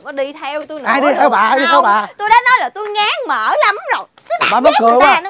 có đi theo tôi nữa. Ai đi theo bà? Ai đi theo bà? Tôi đã nói là tôi ngán mở lắm rồi. Bà mắc cười quá.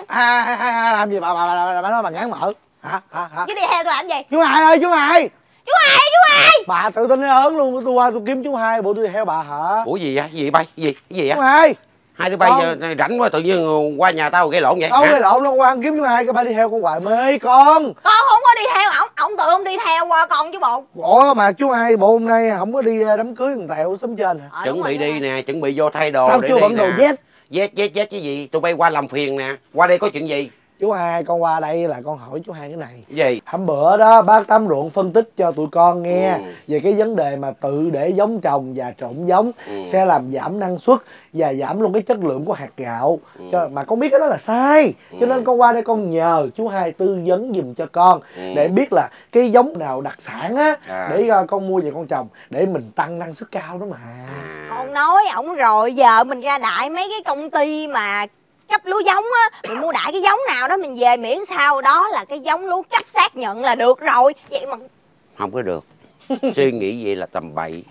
Làm gì bà nói bà ngán mở hả? Chứ đi theo tôi làm gì? Chú Hai ơi, chú Hai. Chú Hai. Bà tự tin ớn luôn, tôi qua tôi kiếm chú Hai, bộ tôi đi theo bà hả? Ủa gì vậy? Gì bay? Cái gì á? Chú Hai. Hai đứa bay giờ rảnh quá tự nhiên qua nhà tao gây lộn vậy? Đâu gây lộn đâu, qua kiếm chú Hai, cái bà đi theo con hoài mê con. Con không có đi theo ổng tự ông đi theo qua con chứ bộ. Ủa mà chú Hai bộ hôm nay không có đi đám cưới thằng Tèo xóm trên hả? Chuẩn bị đi nè, chuẩn bị vô thay đồ. Sao chưa bận đồ vest? Vest chứ gì? Tụi bay qua làm phiền nè. Qua đây có chuyện gì? Chú Hai, con qua đây là con hỏi chú Hai cái này. Gì? Hôm bữa đó bác Tám Ruộng phân tích cho tụi con nghe về cái vấn đề mà tự để giống trồng và trộn giống sẽ làm giảm năng suất và giảm luôn cái chất lượng của hạt gạo. Mà con biết cái đó là sai. Cho nên con qua đây con nhờ chú Hai tư vấn giùm cho con để biết là cái giống nào đặc sản á để con mua về con trồng để mình tăng năng suất cao đó mà. Con nói ổng rồi, giờ mình ra đại mấy cái công ty mà cấp lúa giống á, mình mua đại cái giống nào đó mình về, miễn sao đó là cái giống lúa cấp xác nhận là được rồi. Vậy mà không có được. Suy nghĩ vậy là tầm bậy.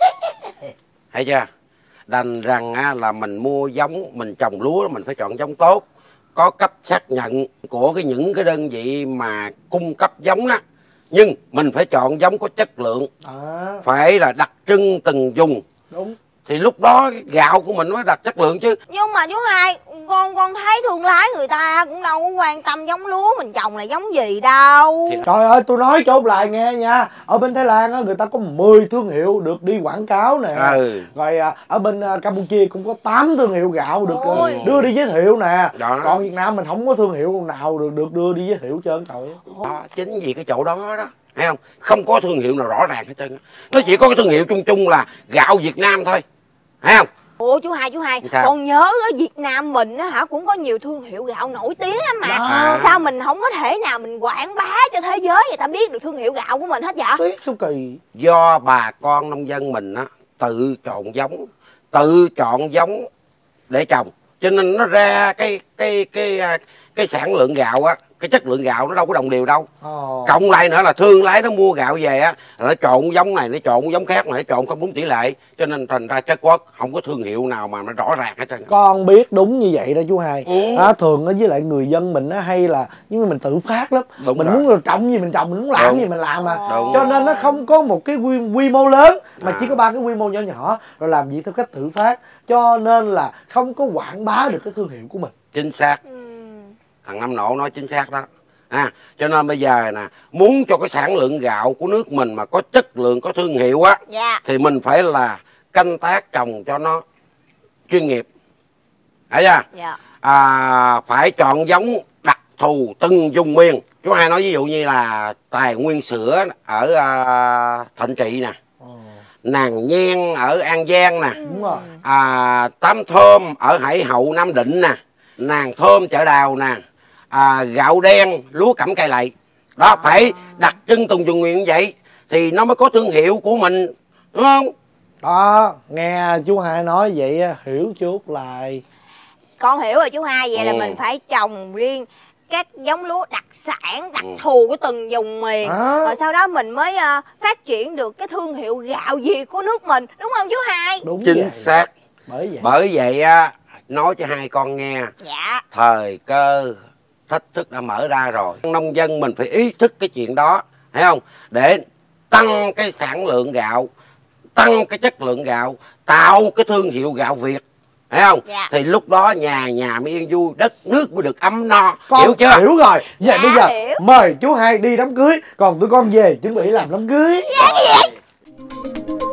Thấy chưa? Đành rằng á, là mình mua giống, mình trồng lúa mình phải chọn giống tốt, có cấp xác nhận của những cái đơn vị mà cung cấp giống á. Nhưng mình phải chọn giống có chất lượng, phải là đặc trưng từng vùng. Đúng. Thì lúc đó cái gạo của mình mới đạt chất lượng chứ. Nhưng mà chú Hai, con thấy thương lái người ta cũng đâu có quan tâm giống lúa mình trồng là giống gì đâu. Trời ơi, tôi nói chốt lại nghe nha. Ở bên Thái Lan á, người ta có 10 thương hiệu được đi quảng cáo nè. Rồi ở bên Campuchia cũng có 8 thương hiệu gạo được đưa đi giới thiệu nè. Còn Việt Nam mình không có thương hiệu nào được đưa đi giới thiệu trơn trời. Chính vì cái chỗ đó đó, thấy không? Không có thương hiệu nào rõ ràng hết trơn. Nó chỉ có cái thương hiệu chung chung là gạo Việt Nam thôi. Thấy không? Ủa chú Hai, con nhớ ở Việt Nam mình á hả, cũng có nhiều thương hiệu gạo nổi tiếng lắm mà. Sao mình không có thể nào mình quảng bá cho thế giới người ta biết được thương hiệu gạo của mình hết vậy? Tiếc số kỳ. Do bà con nông dân mình á tự chọn giống để trồng, cho nên nó ra cái sản lượng gạo á, cái chất lượng gạo nó đâu có đồng đều đâu. Cộng lại nữa là thương lái nó mua gạo về á, nó trộn giống này, nó trộn giống khác, nó trộn không đúng tỷ lệ, cho nên thành ra chất quất không có thương hiệu nào mà nó rõ ràng hết trơn. Con biết đúng như vậy đó chú Hai. Thường với lại người dân mình á hay là nhưng mà mình tự phát lắm. Mình muốn trồng gì mình trồng, mình muốn làm gì mình làm mà. Cho nên nó không có một cái quy mô lớn mà chỉ có 3 cái quy mô nhỏ nhỏ rồi làm việc theo cách tự phát, cho nên là không có quảng bá được cái thương hiệu của mình. Chính xác. Thằng Năm Nộ nói chính xác đó. Cho nên bây giờ nè, muốn cho cái sản lượng gạo của nước mình mà có chất lượng, có thương hiệu á, thì mình phải là canh tác trồng cho nó chuyên nghiệp. Thấy chưa? Phải chọn giống đặc thù từng vùng miền. Chú Hai nói ví dụ như là Tài Nguyên Sữa ở Thạnh Trị nè, Nàng Nhen ở An Giang nè, Tám Thơm ở Hải Hậu Nam Định nè, Nàng Thơm Chợ Đào nè, gạo đen lúa Cẩm Cai Lậy đó, phải đặc trưng từng vùng miền như vậy thì nó mới có thương hiệu của mình, đúng không? Đó, nghe chú Hai nói vậy hiểu chút lại. Con hiểu rồi chú Hai, vậy là mình phải trồng riêng các giống lúa đặc sản đặc thù của từng vùng miền, rồi sau đó mình mới phát triển được cái thương hiệu gạo Việt của nước mình, đúng không chú Hai? Đúng chính vậy. Xác. Bởi vậy á, nói cho hai con nghe, thời cơ thách thức đã mở ra rồi, nông dân mình phải ý thức cái chuyện đó, thấy không? Để tăng cái sản lượng gạo, tăng cái chất lượng gạo, tạo cái thương hiệu gạo Việt, thấy không? Thì lúc đó nhà mới yên vui, đất nước mới được ấm no. Con hiểu chưa? Hiểu rồi. Vậy bây giờ mời chú Hai đi đám cưới, còn tụi con về chuẩn bị làm đám cưới.